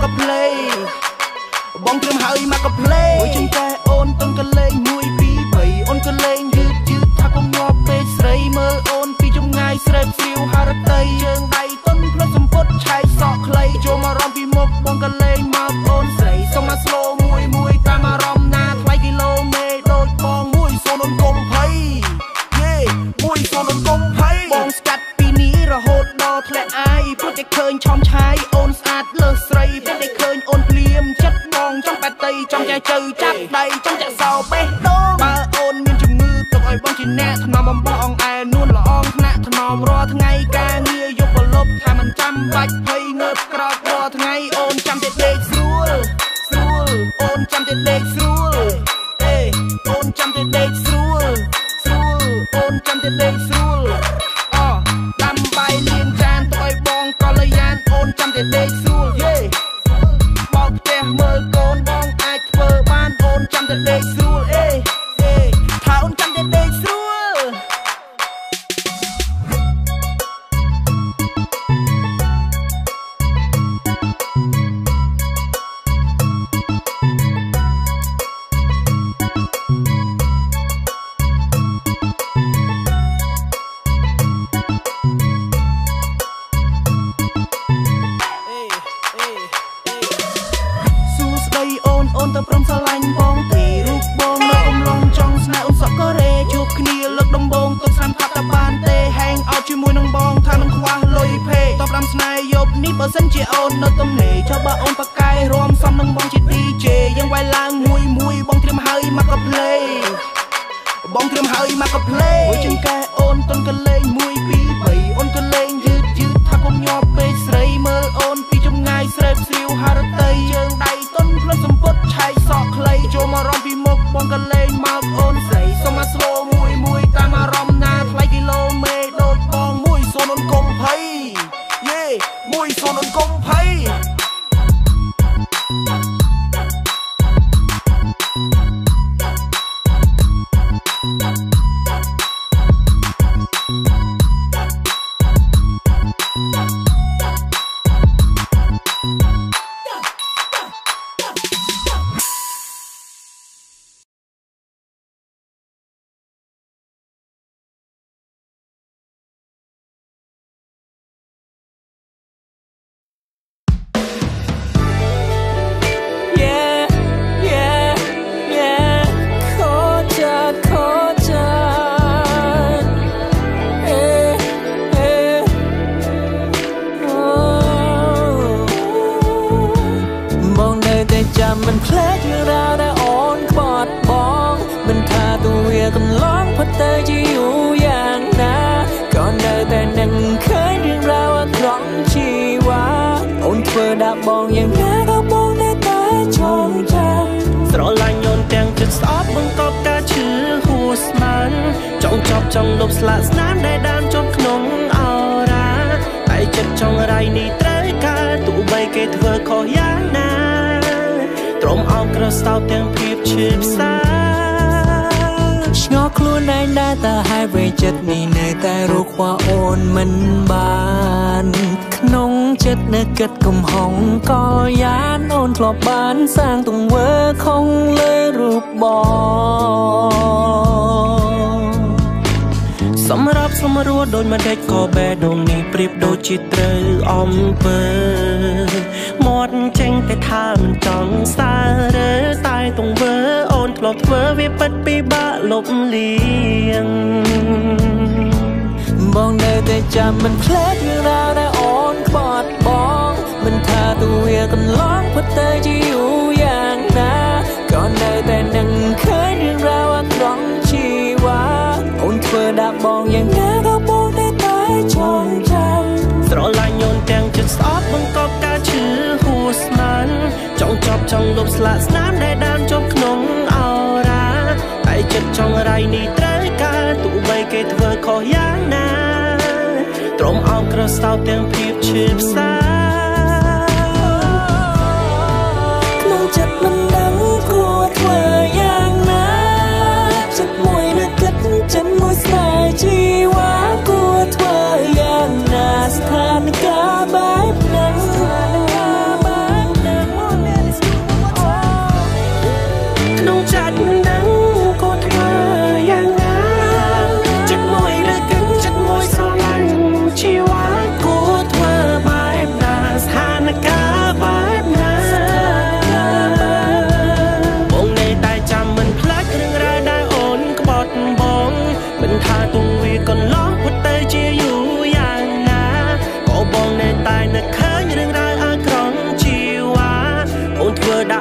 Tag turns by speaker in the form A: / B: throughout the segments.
A: play បងត្រឹមហើយមកក៏ play មួយជាងតែអូនតុនក៏លេង1 2 3អូនក៏លេងយឺតថាកុំងាប់ពេកស្រីមើលអូនពីចម្ងាយស្រែបស្រាវហារតីជើងដៃតុនផ្លុតសម្ពុតឆែកសក់ខ្លីចូលមករំពីមុខបងក៏លេងមកអូនស្រីសុំមក slow មួយតាមអារម្មណ៍ណាថ្លៃគីឡូមេដូចបងមួយសូនអូនកុំភ័យយេមួយសូនអូនកុំភ័យបងស្កាត់ពីនេះរហូតដល់ធ្លាក់អាយព្រោះតែឃើញឆំឆាយអូនស្អាតលើស្រីព្រោះតែឃើញអូនភ្លាមចិត្តបងចង់បែតតីចង់ចែកជើចាប់ដៃចង់ចាក់សោបេះដូងបើអូនមានជំងឺទុកឲ្យបងជាអ្នកថ្នមបំផអងអែនួនល្អងថ្នាក់ថ្នមរាល់ថ្ងៃការងារយកប្រលប់ថាមិនចាំបាច់ភ័យងើបក្រោករាល់ថ្ងៃអូនចាំតែដេកស្រួលអូនចាំតែដេកស្រួលអូនចាំតែដេកស្រួលអូនចាំតែដេកស្រួលដាំបាយលាងចានទុកឲ្យបងកល្យានអូនចាំតែដេកស្រួលបោកផ្ទះមើលកូនបងអាចធ្វើបានអូនចាំតែដេកស្រួលថាអូនចាំតែដេកស្រួលអូនទៅព្រមស្រឡាញ់បងទេរូបបងនៅកំឡុងចង់ស្នេហ៍អូនសក់កូរ៉េជួបគ្នាលើកដំបូងទុកស្នាមផាត់តែបានទេហែងអោតជាមួយនឹងបងថានឹងខ្វះលុយភេតបដាំស្នេហ៍យប់នេះបើសិនជាអូននៅទំនេរចាំបើអូនបកកាយរួមសំនឹងបងជា DJ យើងវាយឡើងមួយបងត្រៀមហើយមកក៏ play បងត្រៀមហើយមកក៏ play មួយជាងកែអូនតុនក៏លេង1 2 3អូនក៏លេងយឺតថាកុំញាប់ពេកស្រីមើលអូនពីចម្ងាយស្រែបស្រាវហារតីជើងដៃតុនផ្លុតសម្ពុតឆែកសក់ខ្លីចូលមករំពីមុខបងក៏លេងមកអូនស្រីសុំមក slow មួយតាមអារម្មណ៍ណាថ្លៃគីឡូមេដូចបងមួយសូនអូនកុំភ័យយេមួយសូនអូនកុំភ័យมันเพลดอยู่ราวแต่อ่อนกอดบองมันทาตัวเวียกันร้องเพราะเธอจะอยู่อย่างนาก่อนเดินแต่นั่งเคยเรื่องราวครั้งชีวาអូនធ្វើដាក់បងយ៉ាងណាក៏បងនៅតែចងចាំស្រឡាញ់អូនទាំងចិត្តស្អប់បង្កប់ការឈឺហួសស្មានចង់ចប់ចង់លុបស្លាកស្នាមដែលដានជាប់ក្នុងអរ៉ាតែចិត្តចង់រៃនេះត្រូវការទោះបីគេធ្វើខុសយ៉ាងណាត្រមអោបក្រសោបទាំងភាពឈឺផ្សាឆ្ងល់ខ្លួនឯងដែរតើហើយវេចិត្តនេះនៅតែរកខ្វះអូនមិនបានក្នុងចិត្តនៅគិតកំហុងក៏យ៉ាងអូនធ្លាប់បានសាងទង្វើខុសលើរូបបងសម្រាប់សម្រួលដូចមិនដេចក៏បេះដូងនេះប្រៀបដូចជាត្រូវអំពើមាត់ចេញតែថាមិនចង់សាររើតែទង្វើអូនធ្លាប់ធ្វើវាពិតពិបាកលុបលាងបងនៅតែចាំមិនភ្លេចរឿងរ៉ាវដែលអូនក្បត់បងមិនថាទូវាកន្លងពិតទៅជាយូរយ៉ាងណាក៏នៅតែនឹងឃើញរឿងរ៉ាវអាក្រក់ជីវ៉ាអូនធ្វើដាក់បងយ៉ាងណាក៏បងនៅតែចងចាំស្រឡាញ់អូនទាំងចិត្តស្អប់បង្កប់ការឈឺហួសស្មានចង់ចប់ចង់លុបស្លាកស្នាមដែលដានជាប់ក្នុងអរ៉ាតែចិត្តចង់រៃនេះត្រូវការទោះបីគេធ្វើខុសយ៉ាងណាទ្រាំអោបក្រសោបទាំងភាពឈឺផ្សាក្នុងចិត្តមិនដឹងគួរធ្វើយ៉ាងណាចិត្តមួយនៅគិតចិត្តមួយស្នេហ៍ជីវ៉ាគួរធ្វើយ៉ាងណាស្ថានភាពបែបហ្នឹង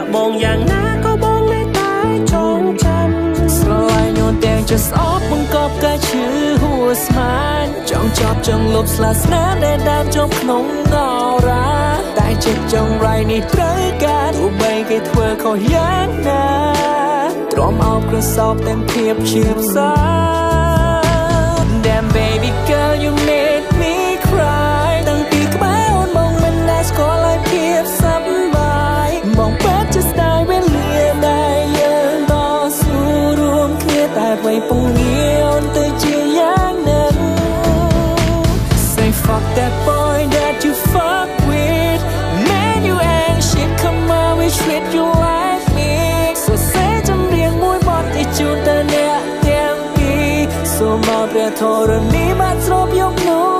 B: บองอย่างน้าก็บองไม่ตายจงจำสลายโยนแดงจะซอฟมึงกอบกะชื่อหัวสมานจ้องจอบจ้องลบสลัดน้ำแดนดำจมขนมงอราแต่เจ็บจังไรนี่เตยกันตัวใบเกยเธอเขายันนาตรอมเอากระสอบเต็มเพียบชีบซา Damn baby girl you made me cry ตั้งปีกไม้อ่อนมองมันได้สกอร์ไล่เพียบซ้ำบายมองเปิดจะได้เวลาได้ยืนต่อสู้รวมเคลียร์แต่ไว้ปงเงียวแต่เจียอย่างนั้น Say fuck that boy that you fuck with Man you ain't shit come on we treat you like me So say จำเรียงมวยบอดที่จุดแต่เนี่ยเต็มปี So มาเปรียบโทรนี้มาสรบยกนู